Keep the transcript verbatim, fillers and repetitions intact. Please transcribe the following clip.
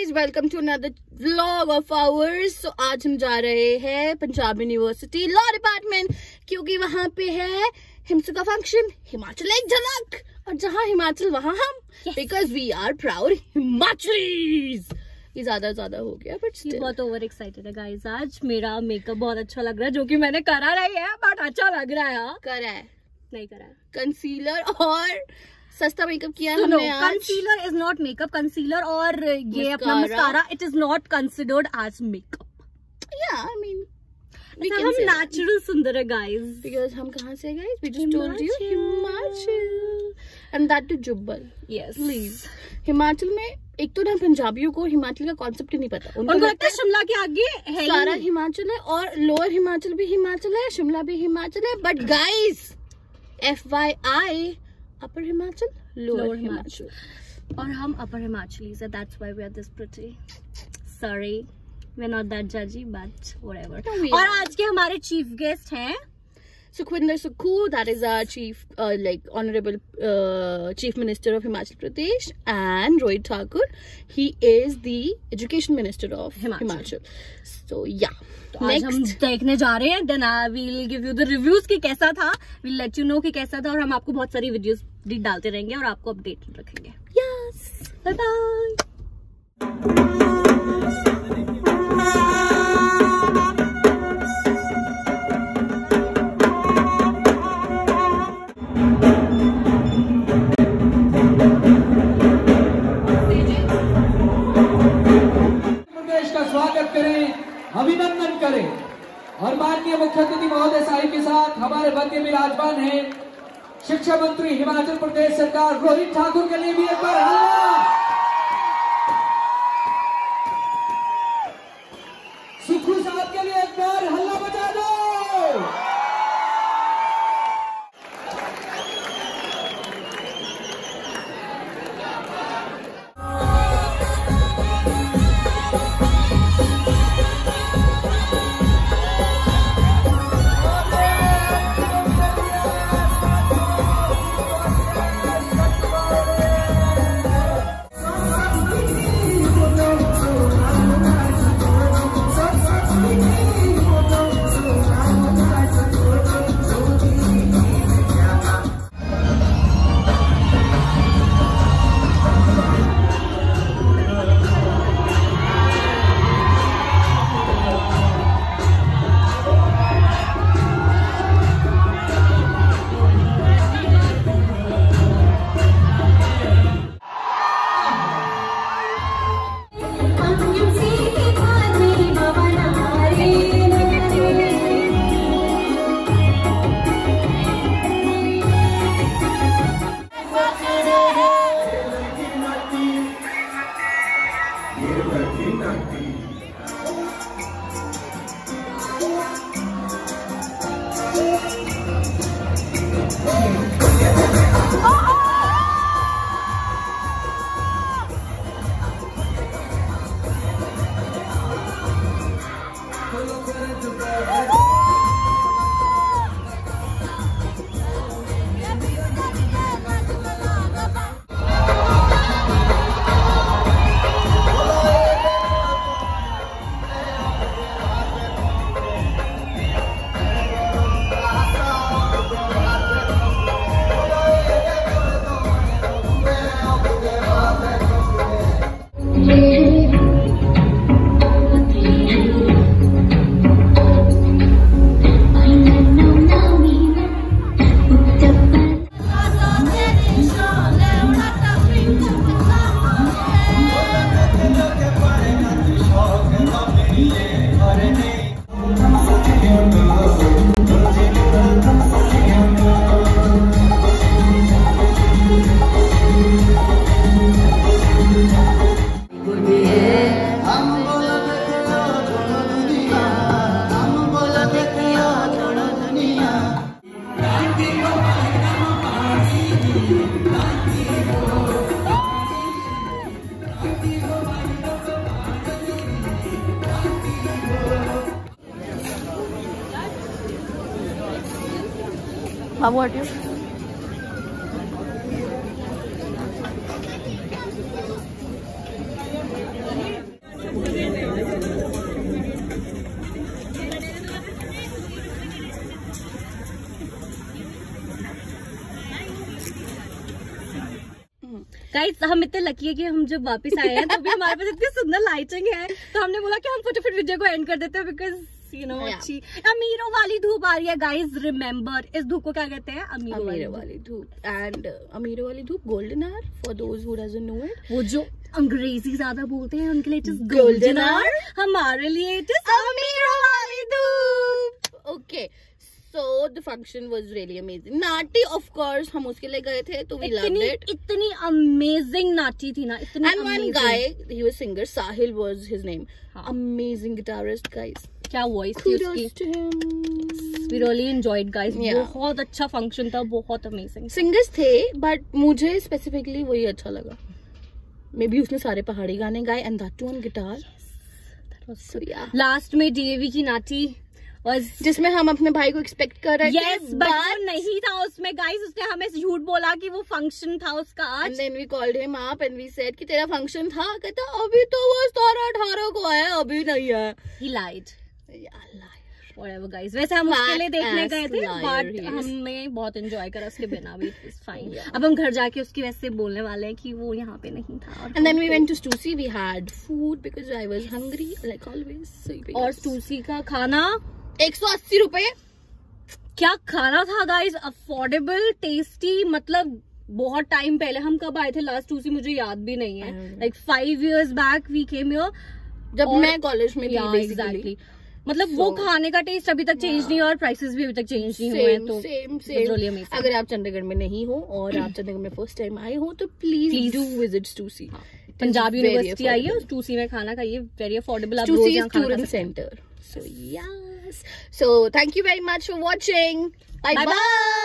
guys, welwelcome to another vlog of ours. So आज हम जा रहे हैं पंजाब यूनिवर्सिटी लॉ डिपार्टमेंट, क्योंकि वहाँ पे है हिमसू का फंक्शन, हिमाचल एक झलक, और जहाँ हिमाचल वहाँ हम, because we are proud Himachalis. ये ज्यादा ज्यादा हो गया बट बहुत ओवर एक्साइटेड है गाइस। आज मेरा मेकअप बहुत अच्छा लग रहा है, जो कि मैंने करा नहीं है बट अच्छा लग रहा है। करा है नहीं करा है, कंसीलर और सस्ता मेकअप किया so हमने no, आज। Concealer is not makeup. Concealer और ये अपना mascara, it is not considered as makeup. या आई मीन हम नेचुरल सुंदर है गाइस, बिकॉज हम कहाँ से guys, we just told you Himachal, and that too Jubbal. Yes please, Himachal में एक तो ना पंजाबियों को हिमाचल का कॉन्सेप्ट ही नहीं पता, उनको लगता है शिमला के आगे है सारा हिमाचल है, और लोअर हिमाचल भी हिमाचल है, शिमला भी हिमाचल है, but guys F Y I upper Himachal, lower Himachal, और हम अपर हिमाचलीज है, that's why we are this pretty. Sorry, we are not that जजी बट व्हाटएवर। और आज के हमारे चीफ गेस्ट हैं Sukhwinder Sukhu, that is our chief, uh, like honorable uh, chief minister of Himachal Pradesh, and Rohit Thakur, he is the education minister of Himachal. Himachal. So yeah. तो आज हम देखने जा रहे हैं, then I will give you the reviews कि कैसा था, we'll let you know कि कैसा था, और हम आपको बहुत सारी वीडियोस भी डालते रहेंगे और आपको अपडेट रखेंगे। Yes. Bye bye. अभिनंदन करें, और माननीय मुख्य अतिथि महोदय साहिब के साथ हमारे मध्य विराजमान है शिक्षा मंत्री हिमाचल प्रदेश सरकार रोहित ठाकुर के लिए भी एक बार हल्ला, सुखू साहब के लिए एक बार हल्ला बजा दो। How about you? गाइस हम इतने लकी है कि हम जब वापस आए हैं तो भी हमारे पास इतनी सुंदर लाइटिंग है, तो हमने बोला कि हम फटाफट वीडियो को एंड कर देते हैं, बिकॉज यू नो अच्छी अमीरों वाली धूप आ रही है। गाइस रिमेम्बर, इस धूप को क्या कहते हैं? अमीरों वाली, वाली धूप। एंड अमीरों वाली धूप, golden hour for those who doesn't know it. वो जो अंग्रेजी ज्यादा बोलते हैं उनके लिए it is Golden golden hour, hour, हमारे लिए इट इज अमीरों वाली धूप। Okay, so the function was really amazing. Nati, of course, हम उसके लिए गए थे तो we loved it. इतनी अमेजिंग नाटी थी ना, इतनी And one amazing. guy, he was singer, Sahil was his name. हाँ. Amazing guitarist, guys. क्या वॉइस थी उसकी, Kudos to him. we really enjoyed guys. Yeah. बहुत अच्छा फंक्शन था, बहुत अमेजिंग। Singers थे, but मुझे specifically वही अच्छा लगा। Maybe उसने सारे पहाड़ी गाने गाए and that too on guitar. So yeah. Last में डीएवी की नाटी was जिसमें हम अपने भाई को एक्सपेक्ट कर रहे थे, yes, but वो नहीं था उसमें गाइस, उसने हमें झूठ बोला कि वो फंक्शन था उसका आज। And then we called him up and we said कि तेरा फंक्शन था, कहता अभी तो वो सतारह अठारह को आया, अभी नहीं है। He lied. Yeah, liar. Whatever guys, वैसे हम उसके लिए देखने गए थे, liar बट he is. हमने बहुत एंजॉय करा उसके बिना भी, इट्स फाइन। Yeah. अब हम घर जाके उसकी वैसे बोलने वाले हैं कि वो यहाँ पे नहीं था। और And then we went to Stussy. We had food because I was hungry, like always. So we और स्टूसी का खाना एक सौ अस्सी रुपए। क्या खाना था गाइस, अफोर्डेबल, टेस्टी, मतलब बहुत टाइम पहले, हम कब आए थे लास्ट टूसी मुझे याद भी नहीं है, like five years back we came here, जब और- मैं कॉलेज में थी basically. एग्जैक्टली, मतलब So- वो खाने का टेस्ट अभी तक चेंज नहीं हुआ और प्राइसेस भी अभी तक चेंज नहीं हुए हैं, Same, तो same, it's really same. amazing. अगर आप चंडीगढ़ में नहीं हो और आप चंडीगढ़ में फर्स्ट टाइम आए हो तो please Please. Do visit Stussy. Punjab very university आई है, affordable. उस टूसी में खाना खाइए, वेरी अफोर्डेबल, आप रोज Stussy यहाँ is खाना खा student सकते हैं। center. So yes. So thank you very much for watching. Bye Bye bye.